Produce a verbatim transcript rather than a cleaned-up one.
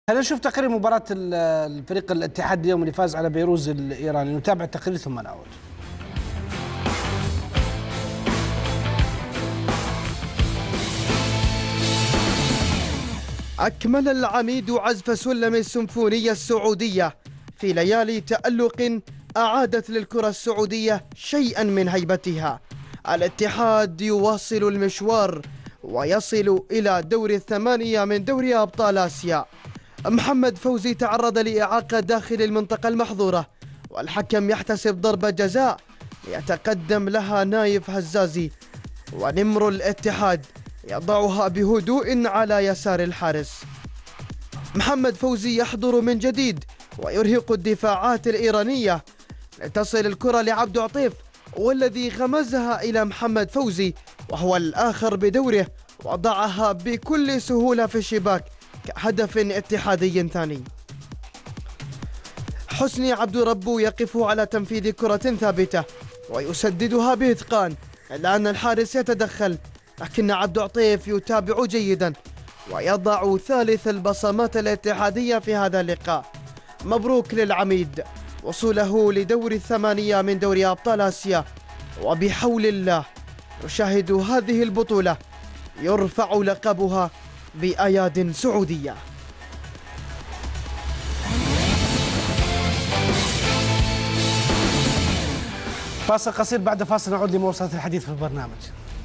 هل نشوف تقرير مباراة الفريق الاتحاد اليوم اللي فاز على بيروز الإيراني؟ نتابع التقرير ثم نعود. أكمل العميد عزف سلم السيمفونية السعودية في ليالي تألق أعادت للكرة السعودية شيئا من هيبتها. الاتحاد يواصل المشوار ويصل إلى دور الثمانية من دوري أبطال آسيا. محمد فوزي تعرض لإعاقة داخل المنطقة المحظورة، والحكم يحتسب ضربة جزاء يتقدم لها نايف هزازي، ونمر الاتحاد يضعها بهدوء على يسار الحارس. محمد فوزي يحضر من جديد ويرهق الدفاعات الإيرانية لتصل الكرة لعبد عطيف، والذي غمزها إلى محمد فوزي وهو الآخر بدوره وضعها بكل سهولة في الشباك كهدف اتحادي ثاني. حسني عبد ربو يقف على تنفيذ كرة ثابتة ويسددها بإتقان، إلا أن الحارس يتدخل، لكن عبد عطيف يتابع جيدا ويضع ثالث البصمات الاتحادية في هذا اللقاء. مبروك للعميد وصوله لدور الثمانية من دوري أبطال آسيا، وبحول الله نشاهد هذه البطولة يرفع لقبها بأياد سعودية. فاصل قصير، بعد فاصل نعود لمواصلة الحديث في البرنامج.